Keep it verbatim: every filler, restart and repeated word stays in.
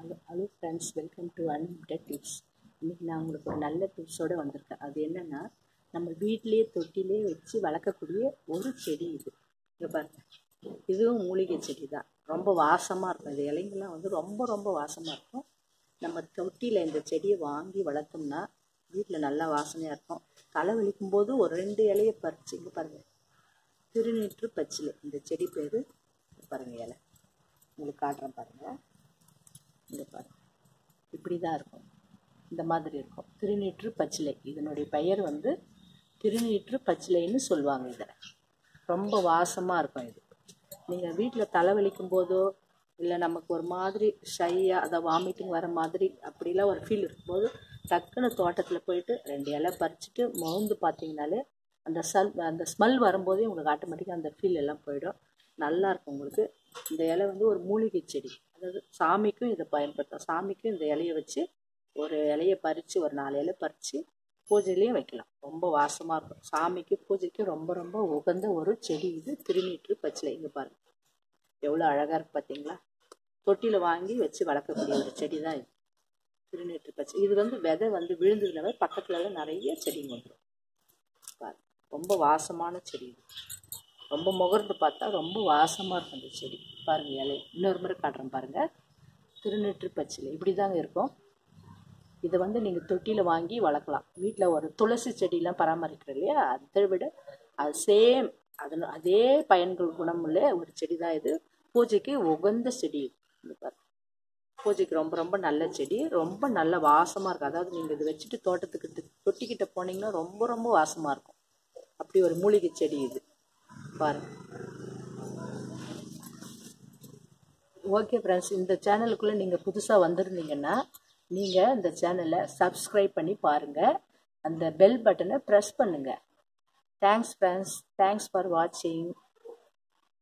Hello hello friends, welcome to unlimited tips. இன்றைக்கி நான் உங்களுக்கு ஒரு நல்ல டிப்ஸோடு வந்திருக்கேன். அது என்னென்னா, நம்ம வீட்டிலேயே தொட்டிலே வச்சு வளர்க்கக்கூடிய ஒரு செடி இது. இங்கே பாருங்க, இதுவும் மூலிகை செடி தான். ரொம்ப வாசமாக இருக்கும். இது இலைங்கெல்லாம் வந்து ரொம்ப ரொம்ப வாசமாக இருக்கும். நம்ம தொட்டியில் இந்த செடியை வாங்கி வளர்த்தோம்னா வீட்டில் நல்லா வாசனையாக இருக்கும். தலை வலிக்கும் போது ஒரு ரெண்டு இலையை பறிச்சு, இங்கே பாருங்கள், திருநீற்று பச்சிலை இந்த செடி பேர். பாருங்கள், இலை உங்களுக்கு காட்டுறேன் பாருங்கள். இங்கே பாருங்கள், இப்படி தான் இருக்கும். இந்த மாதிரி இருக்கும். திருநீற்று பச்சிலை, இதனுடைய பெயர் வந்து திருநீற்று பச்சிலைன்னு சொல்லுவாங்க. இதை ரொம்ப வாசமாக இருக்கும். இது நீங்கள் வீட்டில் தலைவலிக்கும் போதோ இல்லை நமக்கு ஒரு மாதிரி ஷையாக அதை வாமிட்டிங் வர மாதிரி அப்படிலாம் ஒரு ஃபீல் இருக்கும்போது டக்குன்னு தோட்டத்தில் போயிட்டு ரெண்டு இலை பறிச்சுட்டு மவுந்து பார்த்தீங்கனாலே அந்த சல் அந்த ஸ்மெல் வரும்போதே உங்களுக்கு ஆட்டோமேட்டிக்காக அந்த ஃபீல் எல்லாம் போயிடும். நல்லாயிருக்கும் உங்களுக்கு. இந்த இலை வந்து ஒரு மூலிகை செடி. அதாவது சாமிக்கும் இதை பயன்படுத்தும். சாமிக்கும் இந்த இலையை வச்சு ஒரு இலையை பறித்து ஒரு நாலு இலை பறித்து பூஜையிலையும் வைக்கலாம். ரொம்ப வாசமாக இருக்கும். சாமிக்கு பூஜைக்கு ரொம்ப ரொம்ப உகந்த ஒரு செடி இது திருநீற்று பச்சிலை. இங்கே பாருங்கள், எவ்வளோ அழகாக இருக்குது பார்த்தீங்களா. தொட்டியில் வாங்கி வச்சு வளர்க்கக்கூடிய ஒரு செடி தான் இது திருநீற்று பச்சிலை. இது வந்து விதை வந்து விழுந்ததுனால பக்கத்துலலாம் நிறைய செடிங்க வந்துடும். பாருங்கள், ரொம்ப வாசமான செடி இது. ரொம்ப முகர்ந்து பார்த்தா ரொம்ப வாசமாக இருக்கும் அந்த செடி. பாருங்கள், இலை இன்னொரு முறை காட்டுறேன் பாருங்கள். திருநீற்று பச்சிலை இப்படி தாங்க இருக்கும். இதை வந்து நீங்கள் தொட்டியில் வாங்கி வளர்க்கலாம். வீட்டில் ஒரு துளசி செடியெலாம் பராமரிக்கிறோம் இல்லையா, அதை விட அது சேம் அது அதே பயன்கள் குணமுள்ள ஒரு செடி தான் இது. பூஜைக்கு உகந்த செடி இது. பாருங்கள், பூஜைக்கு ரொம்ப ரொம்ப நல்ல செடி. ரொம்ப நல்ல வாசமாக இருக்கும். அதாவது நீங்கள் இதை வச்சுட்டு தோட்டத்துக்கிட்ட தொட்டிக்கிட்ட போனீங்கன்னா ரொம்ப ரொம்ப வாசமாக இருக்கும். அப்படி ஒரு மூலிகை செடி இது. பாருங்கள். ஓகே ஃப்ரெண்ட்ஸ், இந்த சேனலுக்குள்ளே நீங்கள் புதுசாக வந்திருந்தீங்கன்னா நீங்கள் இந்த சேனலை சப்ஸ்கிரைப் பண்ணி பாருங்கள். அந்த பெல் பட்டனை ப்ரெஸ் பண்ணுங்கள். தேங்க்ஸ் ஃப்ரெண்ட்ஸ், தேங்க்ஸ் ஃபார் வாட்சிங்.